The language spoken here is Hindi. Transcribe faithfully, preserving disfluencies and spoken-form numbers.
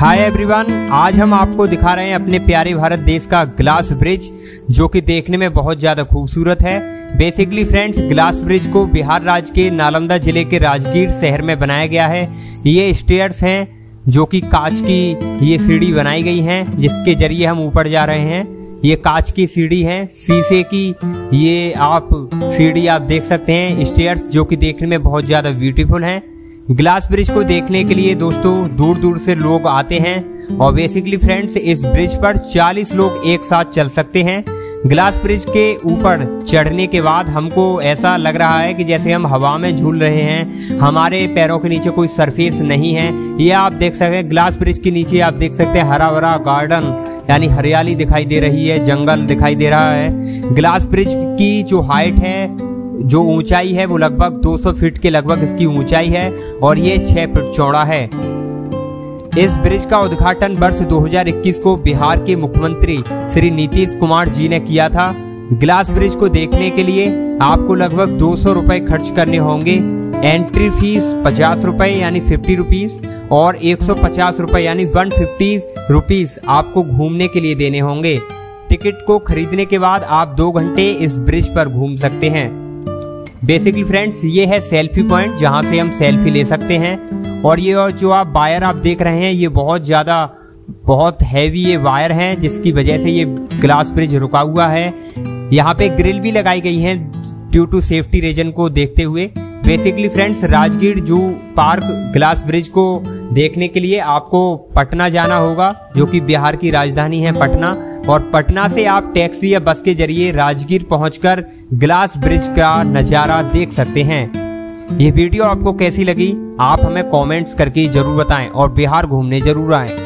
हाय एवरीवन, आज हम आपको दिखा रहे हैं अपने प्यारे भारत देश का ग्लास ब्रिज, जो कि देखने में बहुत ज़्यादा खूबसूरत है। बेसिकली फ्रेंड्स, ग्लास ब्रिज को बिहार राज्य के नालंदा जिले के राजगीर शहर में बनाया गया है। ये स्टेयर्स हैं जो कि कांच की ये सीढ़ी बनाई गई हैं, जिसके जरिए हम ऊपर जा रहे हैं। ये कांच की सीढ़ी है, शीशे की ये आप सीढ़ी आप देख सकते हैं, स्टेयर्स जो कि देखने में बहुत ज़्यादा ब्यूटीफुल हैं। ग्लास ब्रिज को देखने के लिए दोस्तों दूर दूर से लोग आते हैं और बेसिकली फ्रेंड्स इस ब्रिज पर चालीस लोग एक साथ चल सकते हैं। ग्लास ब्रिज के ऊपर चढ़ने के बाद हमको ऐसा लग रहा है कि जैसे हम हवा में झूल रहे हैं, हमारे पैरों के नीचे कोई सरफेस नहीं है। ये आप देख सकते हैं, ग्लास ब्रिज के नीचे आप देख सकते हैं हरा भरा गार्डन, यानी हरियाली दिखाई दे रही है, जंगल दिखाई दे रहा है। ग्लास ब्रिज की जो हाइट है, जो ऊंचाई है, वो लगभग दो सौ फीट के लगभग इसकी ऊंचाई है और ये छह फीट चौड़ा है। इस ब्रिज का उद्घाटन वर्ष दो हज़ार इक्कीस को बिहार के मुख्यमंत्री श्री नीतीश कुमार जी ने किया था। ग्लास ब्रिज को देखने के लिए आपको लगभग दो सौ रुपए खर्च करने होंगे। एंट्री फीस पचास रुपए यानी फिफ्टी रुपीज और एक सौ पचास रुपए यानी वन फिफ्टी रुपीज आपको घूमने के लिए देने होंगे। टिकट को खरीदने के बाद आप दो घंटे इस ब्रिज पर घूम सकते हैं। बेसिकली फ्रेंड्स, ये है सेल्फी पॉइंट जहां से हम सेल्फी ले सकते हैं। और ये जो आप वायर आप देख रहे हैं, ये बहुत ज़्यादा बहुत हैवी ये वायर हैं, जिसकी वजह से ये ग्लास ब्रिज रुका हुआ है। यहाँ पे ग्रिल भी लगाई गई है ड्यू टू सेफ्टी रीजन को देखते हुए। Basically friends, Rajgir zoo park glass bridge को देखने के लिए आपको पटना जाना होगा, जो कि बिहार की राजधानी है पटना। और पटना से आप टैक्सी या बस के जरिए राजगीर पहुंचकर ग्लास ब्रिज का नज़ारा देख सकते हैं। ये वीडियो आपको कैसी लगी आप हमें कमेंट्स करके जरूर बताएं और बिहार घूमने जरूर आएं।